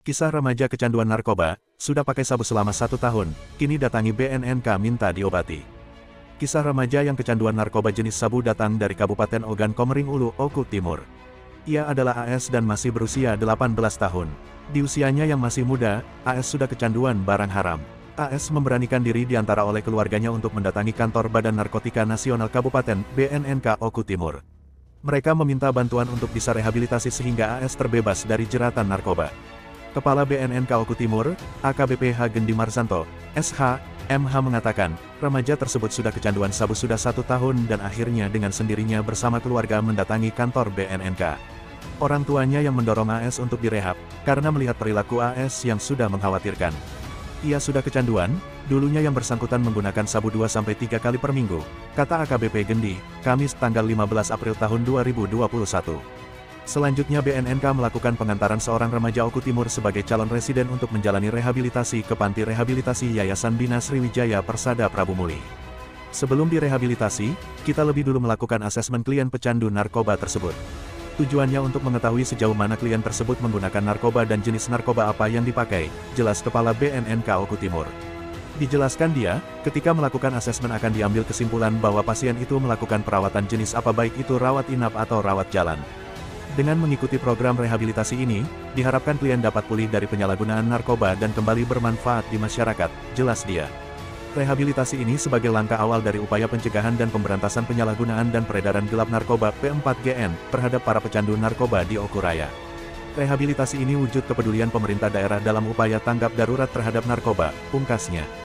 Kisah remaja kecanduan narkoba, sudah pakai sabu selama 1 tahun, kini datangi BNNK minta diobati. Kisah remaja yang kecanduan narkoba jenis sabu datang dari Kabupaten Ogan Komering Ulu, Oku Timur. Ia adalah AS dan masih berusia 18 tahun. Di usianya yang masih muda, AS sudah kecanduan barang haram. AS memberanikan diri diantara oleh keluarganya untuk mendatangi kantor Badan Narkotika Nasional Kabupaten BNNK Oku Timur. Mereka meminta bantuan untuk bisa rehabilitasi sehingga AS terbebas dari jeratan narkoba. Kepala BNNK Oku Timur, AKBP H. Gendi Marsanto, SH, MH mengatakan, remaja tersebut sudah kecanduan sabu sudah 1 tahun dan akhirnya dengan sendirinya bersama keluarga mendatangi kantor BNNK. Orang tuanya yang mendorong AS untuk direhab, karena melihat perilaku AS yang sudah mengkhawatirkan. Ia sudah kecanduan, dulunya yang bersangkutan menggunakan sabu 2-3 kali per minggu, kata AKBP Gendi, Kamis tanggal 15 April tahun 2021. Selanjutnya BNNK melakukan pengantaran seorang remaja Oku Timur sebagai calon residen untuk menjalani rehabilitasi ke Panti Rehabilitasi Yayasan Bina Sriwijaya Persada Prabu Muli. Sebelum direhabilitasi, kita lebih dulu melakukan asesmen klien pecandu narkoba tersebut. Tujuannya untuk mengetahui sejauh mana klien tersebut menggunakan narkoba dan jenis narkoba apa yang dipakai, jelas Kepala BNNK Oku Timur. Dijelaskan dia, ketika melakukan asesmen akan diambil kesimpulan bahwa pasien itu melakukan perawatan jenis apa baik itu rawat inap atau rawat jalan. Dengan mengikuti program rehabilitasi ini, diharapkan klien dapat pulih dari penyalahgunaan narkoba dan kembali bermanfaat di masyarakat, jelas dia. Rehabilitasi ini sebagai langkah awal dari upaya pencegahan dan pemberantasan penyalahgunaan dan peredaran gelap narkoba P4GN terhadap para pecandu narkoba di Oku Raya. Rehabilitasi ini wujud kepedulian pemerintah daerah dalam upaya tanggap darurat terhadap narkoba, pungkasnya.